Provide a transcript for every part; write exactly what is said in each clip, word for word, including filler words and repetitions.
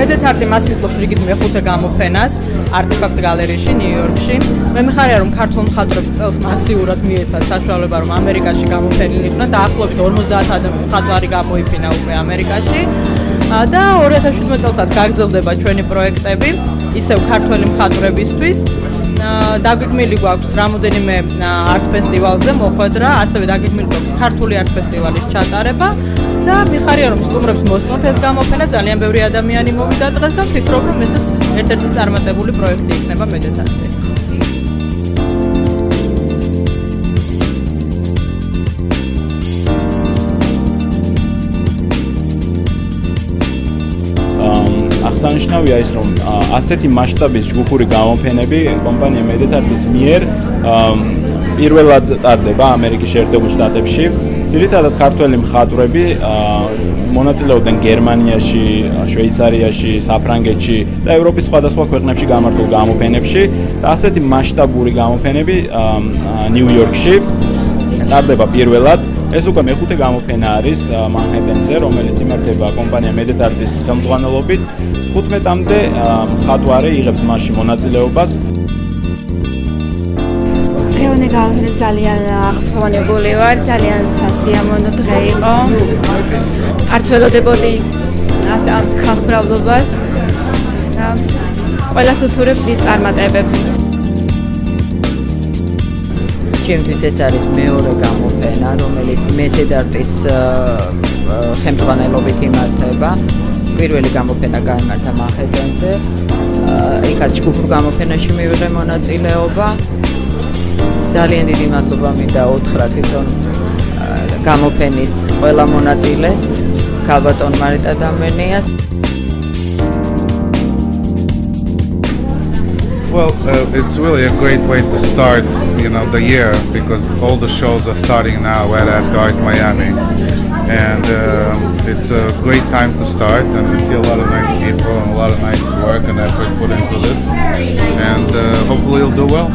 Madatart მას მისლობს რიგით მეხუთე გამოფენას არტეფაქტ გალერეში ნიუ-იორკში. მე მიხარია რომ ქართულ მხატვრებს წელს მასიურად მიეცათ საშუალება რომ ამერიკაში გამოფენილიყნათ. დაახლოებით ორმოცდაათ მხატვარი გამოიფინა უკვე ამერიკაში. და ორი ათას შვიდმეტ წელსაც გაგრძელდება ჩვენი პროექტები ისევ ქართველი მხატვრებისთვის. დაგეგმილი გვაქვს რამოდენიმე არტ ფესტივალზე მოხვედრა, ასევე დაგეგმილი გვაქვს ქართული არტ ფესტივალის ჩატარება და მიხარია რომ სტუმრებს მოსწონთ ეს გამოფენა, ძალიან ბევრი ადამიანი მოვიდა დღეს და ვფიქრობ რომ ესეც ერთ-ერთი წარმატებული პროექტი იქნება Madatart-ის. აღსანიშნავია ის, რომ ასეთი მასშტაბის ჯგუფური გამოფენები კომპანია Madatart-ის მიერ პირველად ტარდება ამერიკის შეერთებულ შტატებში. ძირითადად ქართველი მხატვრები მონაწილეობდნენ გერმანიაში, შვეიცარიაში, საფრანგეთში და ევროპის სხვადასხვა ქვეყნებში გამართულ გამოფენებში და ასეთი მასშტაბური გამოფენები ნიუ-იორკში ტარდება პირველად. ეს უკვე მეხუთე გამოფენა არის მანჰეტენზე, რომელიც იმართება კომპანია Madatart-ის ხელმძღვანელობით. თხუთმეტამდე მხატვარი იღებს მასში მონაწილეობას. დღევანდელი გამოფენა ძალიან აღფრთოვანებული ვარ, ძალიან სასიამოვნო დღე იყო. არ ცველოდებოდი ასე ამ ხალხმრავლობას. ყველას უსურვებ დიდ წარმატებებს. ჩემთვის ეს არის მეორე გამოფენა, რომელიც Madatart-ის ხელმძღვანელობით იმართება. პირველი გამოფენა გაიმართა მანჰეტენზე. იქაც ჯგუფურ გამოფენაში მივიღე მონაწილეობა. ძალიან დიდი მადლობა მინდა უთხრა თვითონ გამოფენის ყველა მონაწილეს, ქალბატონ მარიტა დამენიას. Well, uh, it's really a great way to start, you know, the year because all the shows are starting now right after Art Miami, and uh, it's a great time to start. And we see a lot of nice people and a lot of nice work and effort put into this, and uh, hopefully it'll do well.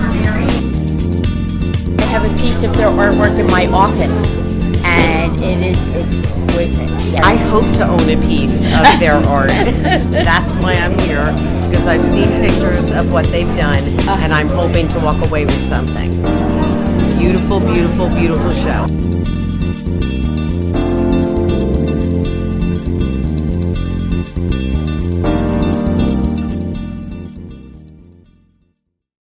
I have a piece of their artwork in my office, and it is exquisite. I hope to own a piece of their art. That's why I'm here, because I've seen pictures of what they've done, and I'm hoping to walk away with something. Beautiful, beautiful, beautiful show.